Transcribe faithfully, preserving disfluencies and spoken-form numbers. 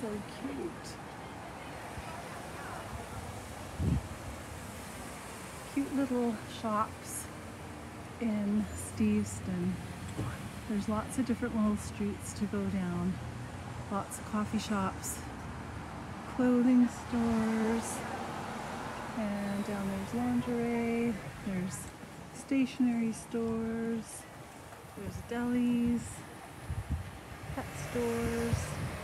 so cute. Cute little shops in Steveston. There's lots of different little streets to go down. Lots of coffee shops, clothing stores, and down there's lingerie, there's stationery stores, there's delis, pet stores.